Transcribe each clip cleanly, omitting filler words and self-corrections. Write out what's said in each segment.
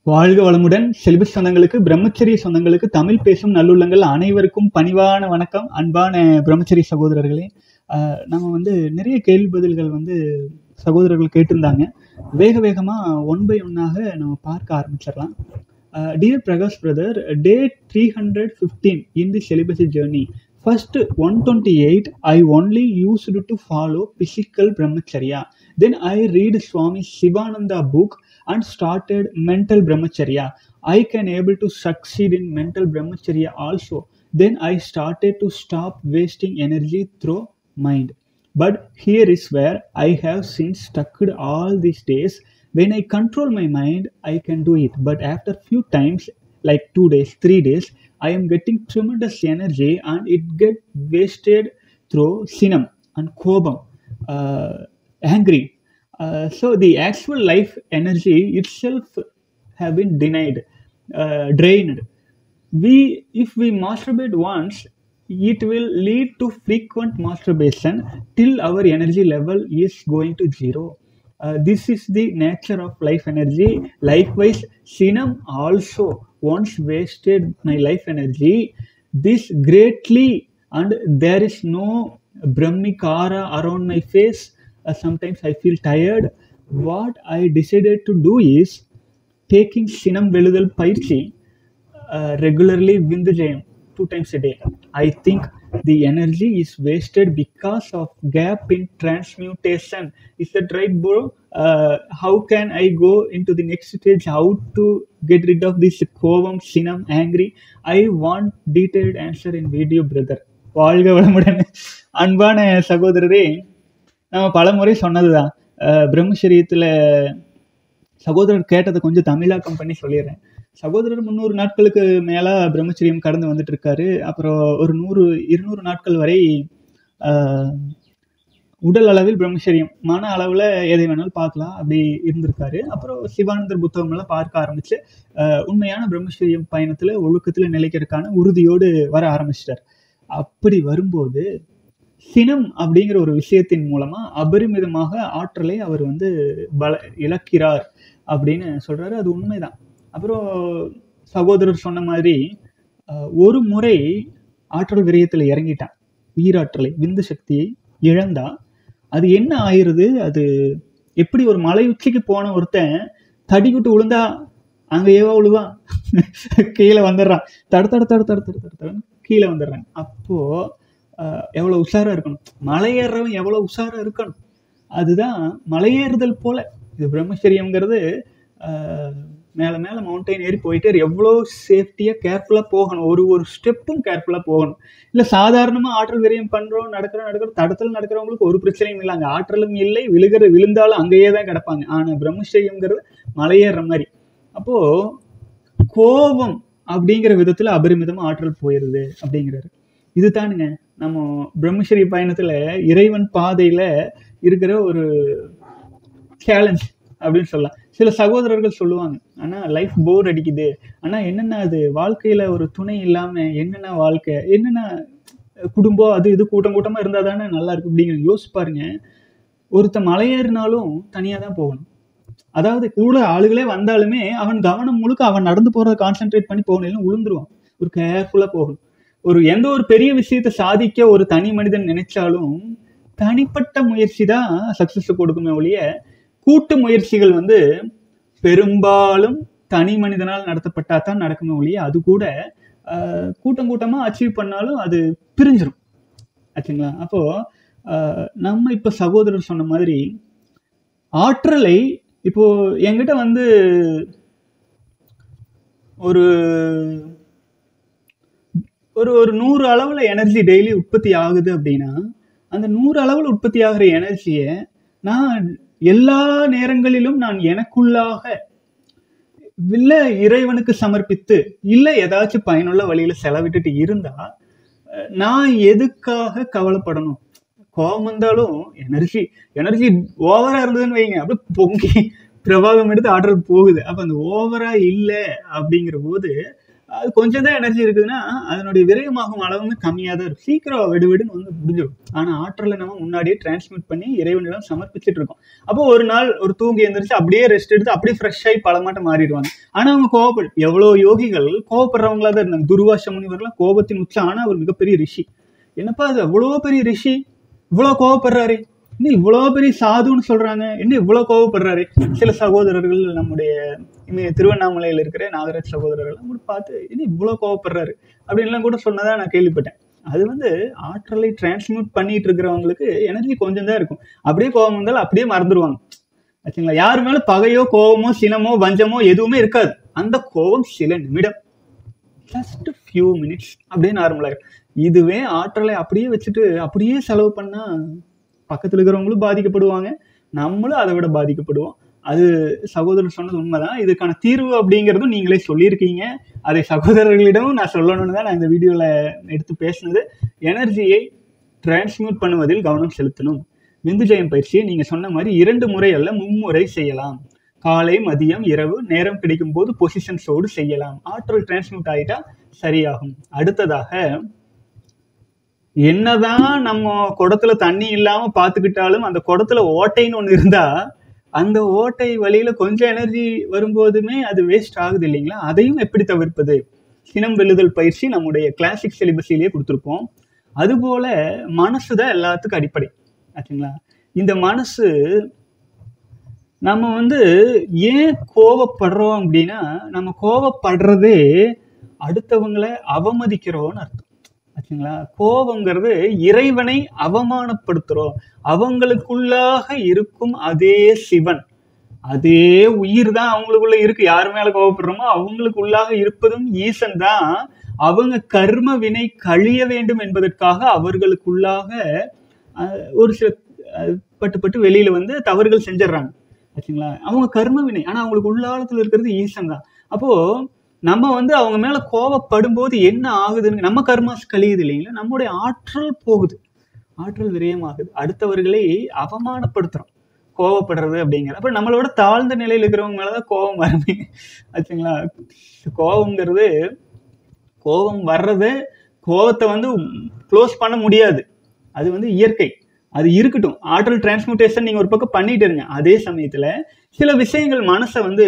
வாழ்க வளமுடன். செலிபஸ் சொந்தங்களுக்கு, பிரம்மச்சரிய சொந்தங்களுக்கு, தமிழ் பேசும் நல்லுள்ளங்கள் அனைவருக்கும் பணிவான வணக்கம். அன்பான பிரம்மச்சரிய சகோதரர்களே, நம்ம நிறைய கேள்வி பதில்கள் சகோதரர்கள் கேட்டிருந்தாங்க. வேக வேகமாக ஒன் பை ஒன்னாக நம்ம பார்க்க ஆரம்பிச்சிடலாம். Dear Prakash brother, day 315 in the celibacy journey. First 128, I only used to follow physical brahmacharya. Then I read Swami Shivananda book and started mental brahmacharya. I can able to succeed in mental brahmacharya also. Then I started to stop wasting energy through mind. But here is where I have since stuck all these days. When I control my mind, I can do it. But after few times, like 2 days, 3 days, I am getting tremendous energy and it get wasted through sinam and kobam, angry. So the actual life energy itself have been denied, drained. If we masturbate once, it will lead to frequent masturbation till our energy level is going to zero. This is the nature of life energy. Likewise, sinam also once wasted my life energy. This greatly, and there is no brahmikara around my face. Sometimes I feel tired. What I decided to do is taking sinam veludal paichi regularly Vindhyam 2 times a day. I think the energy is wasted because of gap in transmutation. Is that right, bro? How can I go into the next stage? How to get rid of this kovam, sinam, angry? I want detailed answer in video, brother. வாழ்க வளமுடன். அன்பான சகோதரரே, நம்ம பலமுறை சொன்னதுதான். பிரம்மச்சரியத்தில் சகோதரர் கேட்டதை கொஞ்சம் தமிழாக்கம் பண்ணி சொல்லிடுறேன். சகோதரர் 300 நாட்களுக்கு மேலே பிரம்மச்சரியம் கடந்து வந்துட்டு இருக்காரு. அப்புறம் ஒரு 100-200 நாட்கள் வரை உடல் அளவில் பிரம்மச்சரியம், மன அளவில் எதை வேணாலும் பார்க்கலாம், அப்படி இருந்திருக்காரு. அப்புறம் சிவானந்தர் புத்தகம்லாம் பார்க்க ஆரம்பிச்சு உண்மையான பிரம்மச்சரியம் பயணத்தில் ஒழுக்கத்தில் நிலைக்கிறதுக்கான உறுதியோடு வர ஆரம்பிச்சிட்டார். அப்படி வரும்போது சினம் அப்படிங்கிற ஒரு விஷயத்தின் மூலமாக அபரிமிதமாக ஆற்றலை அவர் இழக்கிறார் அப்படின்னு சொல்கிறாரு. அது உண்மைதான். அப்புறம் சகோதரர் சொன்ன மாதிரி ஒரு முறை ஆற்றல் விரயத்தில் இறங்கிட்டான், உயிராற்றலை, விந்து சக்தியை இழந்தா அது என்ன ஆயிடுது? அது எப்படி ஒரு மலை உச்சிக்கு போன ஒருத்தன் தடிக்கிட்டு விழுந்தா அங்கே ஏவா விழுவா, கீழே வந்துடுறான், தடு கீழே வந்துடுறான். அப்போது எவ்வளோ உஷாராக இருக்கணும், மலையேறவன் எவ்வளோ உஷாராக இருக்கணும். அதுதான் மலையேறுதல் போல இது பிரம்மச்சரியம்ங்கிறது. மேலே மேலே மவுண்டைன் ஏறி போயிட்டு எவ்வளோ சேஃப்டியாக கேர்ஃபுல்லாக போகணும், ஒரு ஸ்டெப்பும் கேர்ஃபுல்லாக போகணும். இல்லை சாதாரணமாக ஆற்றல் விரயம் பண்ணுறோம், நடக்கிறோம் தடத்தில் நடக்கிறவங்களுக்கு ஒரு பிரச்சனையும் இல்லை, அங்கே ஆற்றலும் இல்லை, விழுந்தாலும் அங்கேயே தான் கிடப்பாங்க. ஆனால் பிரம்மச்சரியம்ங்கிறது மலையேற மாதிரி. அப்போது கோபம் அப்படிங்கிற விதத்தில் அபரிமிதமாக ஆற்றல் போயிடுது அப்படிங்கிறாரு. இது தானுங்க நம்ம பிரம்மச்சரிய பயணத்தில் இறைவன் பாதையில் இருக்கிற ஒரு சேலஞ்ச் அப்படின்னு சொல்லலாம். சில சகோதரர்கள் சொல்லுவாங்க, ஆனால் லைஃப் போர் அடிக்குது, ஆனால் என்னென்ன அது வாழ்க்கையில் ஒரு துணை இல்லாமல் என்னென்ன வாழ்க்கை, என்னென்ன குடும்பம், அது இது கூட்டமாக இருந்தால் தானே நல்லா இருக்கு அப்படிங்கிற யோசிப்பாருங்க. ஒருத்தன் மலையேறினாலும் தனியாக தான் போகணும். அதாவது கூட ஆளுகளே வந்தாலுமே அவன் கவனம் முழுக்க அவன் நடந்து போகிறத கான்சென்ட்ரேட் பண்ணி போகணும், இல்லை விழுந்துருவான். ஒரு கேர்ஃபுல்லாக போகணும். எந்த ஒரு பெரிய விஷயத்தை சாதிக்க ஒரு தனி மனிதன் நினைச்சாலும் தனிப்பட்ட முயற்சி தான் சக்சஸ் கொடுக்குமே ஒழிய, கூட்டு முயற்சிகள் பெரும்பாலும் தனி மனிதனால் நடத்தப்பட்டா தான் நடக்குமே ஒழிய, அது கூட கூட்டமாக அச்சீவ் பண்ணாலும் அது பிரிஞ்சிடும் ஆச்சுங்களா. அப்போது நம்ம இப்போ சகோதரர் சொன்ன மாதிரி ஆற்றலை இப்போ என்கிட்ட ஒரு ஒரு 100 அளவில் எனர்ஜி டெய்லி உற்பத்தி ஆகுது அப்படின்னா, அந்த 100 அளவில் உற்பத்தி ஆகிற எனர்ஜியை நான் எல்லா நேரங்களிலும் நான் எனக்குள்ளாக இல்லை இறைவனுக்கு சமர்ப்பித்து, இல்லை ஏதாச்சும் பயனுள்ள வழியில் செலவிட்டுட்டு இருந்தா நான் எதுக்காக கவலைப்படணும்? கோபம் வந்தாலும் எனர்ஜி ஓவராக இருந்ததுன்னு வைங்க, அப்படியே பொங்கி பிரவாகம் எடுத்து ஆற்றல் போகுது. அப்போ அந்த ஓவராக இல்லை அப்படிங்கிற போது அது கொஞ்சம் தான் எனர்ஜி இருக்குதுன்னா அதனுடைய விரயமாகும் அளவுமே கம்மியாக தான் இருக்கும். சீக்கிரம் விடுவிடுன்னு வந்து முடிஞ்சிடும். ஆனால் ஆற்றலை நம்ம முன்னாடியே டிரான்ஸ்மிட் பண்ணி இறைவனிடம் சமர்ப்பிச்சுட்டு இருக்கோம். அப்போ ஒரு நாள் ஒரு தூங்கி எழுந்திரிச்சு அப்படியே ரெஸ்ட் எடுத்து அப்படியே ஃப்ரெஷ் ஆகி பலமாட்டம் மாறிடுவாங்க. ஆனால் அவங்க கோவப்படு எவ்வளோ யோகிகள் கோவப்படுறவங்களா தான் இருந்தாங்க. துர்வாச முனிவர்லாம் கோபத்தின் உச்சம். ஆனால் அவர் மிகப்பெரிய ரிஷி. என்னப்பா அது அவ்வளோ பெரிய ரிஷி இவ்வளோ கோவப்படுறாரு, இன்னும் இவ்வளோ பெரிய சாதுன்னு சொல்றாங்க, இன்னும் இவ்வளோ கோவப்படுறாரு. சில சகோதரர்கள் நம்முடைய திருவண்ணாமலையில் இருக்கிற நாகராஜ் சகோதரர்கள் கூட பார்த்து இன்னும் இவ்வளோ கோவப்படுறாரு அப்படின்லாம் கூட சொன்னதா நான் கேள்விப்பட்டேன். அது வந்து ஆற்றலை டிரான்ஸ்மிட் பண்ணிட்டு இருக்கிறவங்களுக்கு எனர்ஜி கொஞ்சம் தான் இருக்கும். அப்படியே கோபம் வந்தாலும் அப்படியே மறந்துடுவாங்க ஆச்சுங்களா. யாரு மேல பகையோ கோபமோ சினமோ வஞ்சமோ எதுவுமே இருக்காது. அந்த கோபம் சில நிமிடம், ஜஸ்ட் ஃபியூ மினிட்ஸ் அப்படியே நார்மலாயிரும். இதுவே ஆற்றலை அப்படியே வச்சுட்டு அப்படியே செலவு பண்ணா பக்கத்தில் இருக்கிறவங்களும் பாதிக்கப்படுவாங்க, நம்மளும் அதை விட பாதிக்கப்படுவோம். அது சகோதரர் சொன்னது உண்மைதான். இதுக்கான தீர்வு அப்படிங்கிறதும் நீங்களே சொல்லியிருக்கீங்க. அதை சகோதரர்களிடமும் நான் சொல்லணும்னு தான் நான் இந்த வீடியோவில் எடுத்து பேசினது. எனர்ஜியை டிரான்ஸ்மிட் பண்ணுவதில் கவனம் செலுத்தணும். விந்துஜயம் பயிற்சியை நீங்கள் சொன்ன மாதிரி 2 முறை அல்ல 3 முறை செய்யலாம். காலை மதியம் இரவு நேரம் கிடைக்கும் போது பொசிஷன்ஸோடு செய்யலாம். ஆற்றல் டிரான்ஸ்மிட் ஆகிட்டா சரியாகும். அடுத்ததாக, என்னதான் நம்ம குடத்துல தண்ணி இல்லாம பாத்துக்கிட்டாலும் அந்த குடத்துல ஓட்டைன்னு ஒண்ணு இருந்தா அந்த ஓட்டை வழியில கொஞ்சம் எனர்ஜி வரும்போதுமே அது வேஸ்ட் ஆகுது இல்லைங்களா. அதையும் எப்படி தவிர்ப்பது? சினம் வெல்லுதல் பயிற்சி நம்முடைய கிளாசிக் சிலிபஸிலேயே கொடுத்துருப்போம். அதுபோல மனசுதான் எல்லாத்துக்கும் அடிப்படை ஆச்சுங்களா. இந்த மனசு நம்ம வந்து ஏன் கோவப்படுறோம் அப்படின்னா, நம்ம கோவப்படுறதே அடுத்தவங்களை அவமதிக்கிறோம்னு அர்த்தம் ஆச்சுங்களா. கோபங்கிறது இறைவனை அவமானப்படுத்துறோம். அவங்களுக்குள்ளாக இருக்கும் அதே சிவன், அதே உயிர் தான் அவங்களுக்குள்ள இருக்கு. யாரு மேல கோபப்படுறோமோ அவங்களுக்குள்ளாக இருப்பதும் ஈசன் தான். அவங்க கர்ம வினை கழிய வேண்டும் என்பதற்காக அவர்களுக்குள்ளாக ஒரு சில பட்டு வெளியில வந்து தவறுகள் செஞ்சிடறாங்க ஆச்சுங்களா. அவங்க கர்ம வினை, ஆனா அவங்களுக்கு உள்ளாளத்துல இருக்கிறது ஈசன் தான். அப்போ நம்ம வந்து அவங்க மேல கோவப்படும் போது என்ன ஆகுதுன்னு, நம்ம கர்மாஸ் கழியுது இல்லைங்களா, நம்முடைய ஆற்றல் போகுது, ஆற்றல் விரயமாகுது, அடுத்தவர்களை அவமானப்படுத்துறோம் கோவப்படுறது அப்படிங்கிற. அப்ப நம்மளோட தாழ்ந்த நிலையில் இருக்கிறவங்க மேலதான் கோபம் வருமே ஆச்சுங்களா. கோபம்ங்கிறது, கோபம் வர்றது, கோபத்தை வந்து க்ளோஸ் பண்ண முடியாது, அது வந்து இயற்கை, அது இருக்கட்டும். ஆற்றல் டிரான்ஸ்மியூட்டேஷன் நீங்க ஒரு பக்கம் பண்ணிட்டு இருங்க. அதே சமயத்துல சில விஷயங்கள் மனசை வந்து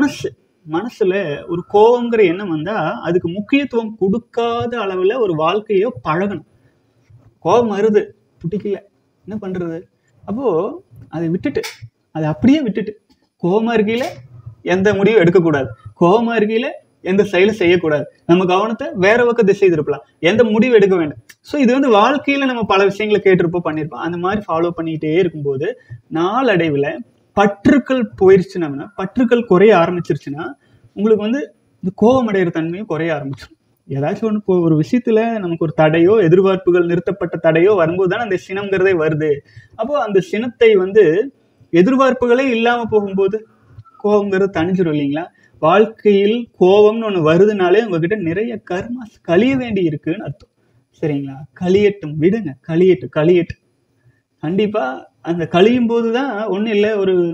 மனசுல ஒரு கோபங்கிற எண்ணம் வந்தா அதுக்கு முக்கியத்துவம் கொடுக்காத அளவுல ஒரு வாழ்க்கையோ பழகணும். கோபம் வருது, பிடிக்கல, என்ன பண்றது? அப்போ அதை விட்டுட்டு, அதை அப்படியே விட்டுட்டு, கோபமா இருக்கையில எந்த முடிவும் எடுக்கக்கூடாது, கோபமா இருக்கையில எந்த செயலும் செய்யக்கூடாது, நம்ம கவனத்தை வேற பக்கம் திசை திருப்பலாம், எந்த முடிவு எடுக்க வேண்டும். ஸோ இது வந்து வாழ்க்கையில நம்ம பல விஷயங்களை கேட்டிருப்போம், பண்ணியிருப்போம். அந்த மாதிரி ஃபாலோ பண்ணிக்கிட்டே இருக்கும்போது நாளடைவில் பற்றுக்கள் போயிருச்சுன்னா, பற்றுக்கள் குறைய ஆரம்பிச்சிருச்சுன்னா உங்களுக்கு வந்து இந்த கோபம் அடைகிற தன்மையும் குறைய ஆரம்பிச்சிடும். ஏதாச்சும் ஒன்று ஒரு விஷயத்துல நமக்கு ஒரு தடையோ எதிர்பார்ப்புகள் நிறுத்தப்பட்ட தடையோ வரும்போது தான் அந்த சினம்ங்கிறதே வருது. அப்போ அந்த சினத்தை வந்து எதிர்பார்ப்புகளே இல்லாம போகும்போது கோபங்கிறது தணிஞ்சிடும் இல்லைங்களா. வாழ்க்கையில் கோபம்னு ஒன்று வருதுனாலே உங்ககிட்ட நிறைய கர்மா கழிய வேண்டி இருக்குன்னு அர்த்தம். சரிங்களா. கழியட்டும், விடுங்க, கழியட்டு. கண்டிப்பா அந்த கழியும் போதுதான் ஒன்றும் இல்லை,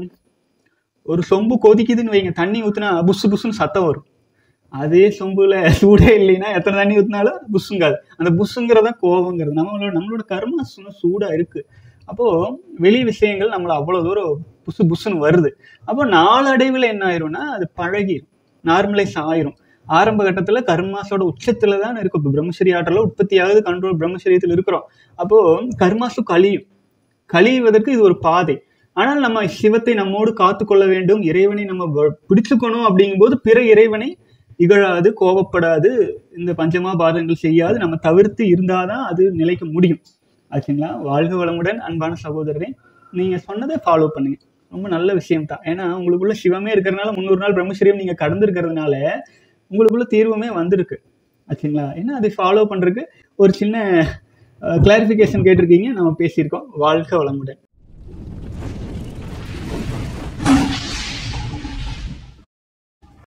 ஒரு சொம்பு கொதிக்குதுன்னு வைங்க, தண்ணி ஊத்துனா புசு புசுன்னு சத்தம் வரும். அதே சொம்புல சூடே இல்லைன்னா எத்தனை தண்ணி ஊத்தினாலும் புசுங்காது. அந்த புசுங்கிறதா கோபங்கிறது. நம்மளோட கர்மா சூடா இருக்கு. அப்போ வெளி விஷயங்கள் நம்மள அவ்வளவு தூரம் புசு புசுன்னு வருது. அப்போ நாளடைவில் என்ன ஆயிரும்னா அது பழகிடும், நார்மலைஸ் ஆயிரும். ஆரம்ப கட்டத்துல கர்மாசோட உச்சத்துல தான் இருக்கும். இப்போ பிரம்மச்சரி ஆற்றல உற்பத்தியாவது கண்ட்ரோல் பிரம்மச்சரியத்தில் இருக்கிறோம். அப்போ கர்மாசு கழிவதற்கு இது ஒரு பாதை. ஆனால் நம்ம சிவத்தை நம்மோடு காத்துக்கொள்ள வேண்டும், இறைவனை நம்ம பிடிச்சுக்கணும். அப்படிங்கும் போது பிற இறைவனை இகழாது, கோபப்படாது, இந்த பஞ்சமா பாதங்கள் செய்யாது, நம்ம தவிர்த்து இருந்தாதான் அது நிலைக்க முடியும் ஆச்சுங்களா. வாழ்க வளமுடன் அன்பான சகோதரரே. நீங்க சொன்னதை ஃபாலோ பண்ணுங்க, ரொம்ப நல்ல விஷயம் தான். ஏன்னா உங்களுக்குள்ள சிவமே இருக்கிறதுனால 300 நாள் பிரம்மச்சரியம் நீங்க கடந்திருக்கிறதுனால உங்களுக்குள்ள தீர்வுமே வந்திருக்கு ஆச்சுங்களா. ஏன்னா அதை ஃபாலோ பண்றதுக்கு ஒரு சின்ன கிளாரிஃபிகேஷன் கேட்டிருக்கீங்க, நம்ம பேசியிருக்கோம். வாழ்க வளமுடன்.